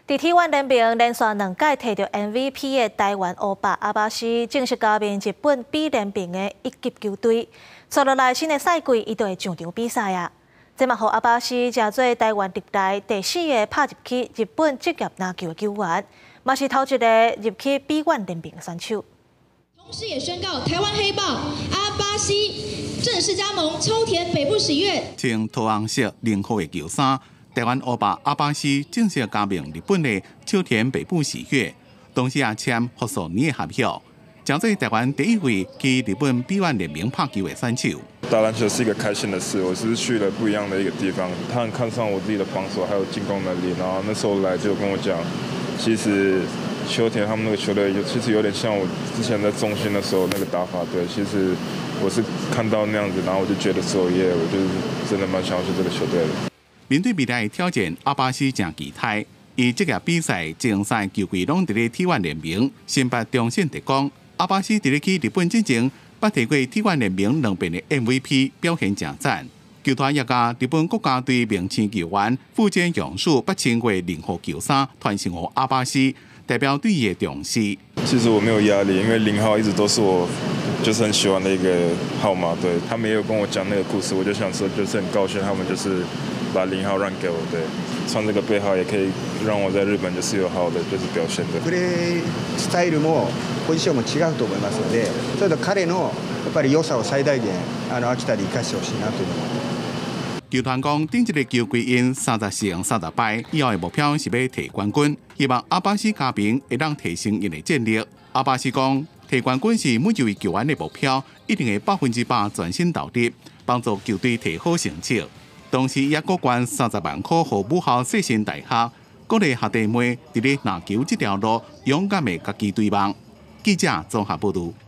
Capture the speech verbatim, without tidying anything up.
在T 一联名连续两届摕到 M V P 的台湾欧巴阿巴西，正式加盟日本 B 联名的一级球队。接落来新的赛季，伊就会上场比赛啊！这嘛，互阿巴西成做台湾历来第四个拍入去日本职业篮球的球员，嘛是头一个入去 B 一联名的选手。 同时也宣告，台湾黑豹阿巴西正式加盟秋田北部十月。 穿土红色零号的球衫。 台湾欧巴阿巴西正式加盟日本的秋田北部喜悦，同时也签复数年的合约，将做台湾第一位去日本 B 一联名拍球的选手。 打篮球是一个开心的事，我只是去了不一样的一个地方，他很看上我自己的防守还有进攻能力，然后那时候来就跟我讲，其实秋田他们那个球队有其实有点像我之前在中心的时候那个打法，对，其实我是看到那样子，然后我就觉得说耶，我就是真的蛮想要去这个球队的。 面对未来的挑战，阿巴西正期待。伊这个比赛正赛球季拢伫咧 T 一联名，先发中线特工。阿巴西伫咧去日本之前，捌摕过 T 一联名两遍的 M V P， 表现正赞。球团也甲日本国家队明星球员富坚勇树八千过零号球衫传承予阿巴西，代表对伊的重视。 其实我没有压力，因为零号一直都是我就是很喜欢的一个号码。对他们也有跟我讲那个故事，我就想说就是很高兴，他们就是。 把零号让给我，对，穿这个背号也可以让我在日本就是有好的就是表现的。 プレースタイルもポジションも違うと思いますので、それと彼のやっぱり良さを最大限あの秋田で生かしてほしいなというの。 球团讲，顶一个球季因三十胜三十败，以后的目标是要摕冠军，希望阿巴西加盟会让提升因的战力。阿巴西讲，摕冠军是每一位球员的目标，一定会百分之百全心投入，帮助球队摕好成绩。 同时也各捐三十万块予母校世新大学，鼓励学弟妹伫咧篮球这条路勇敢的家己对望。记者综合报道。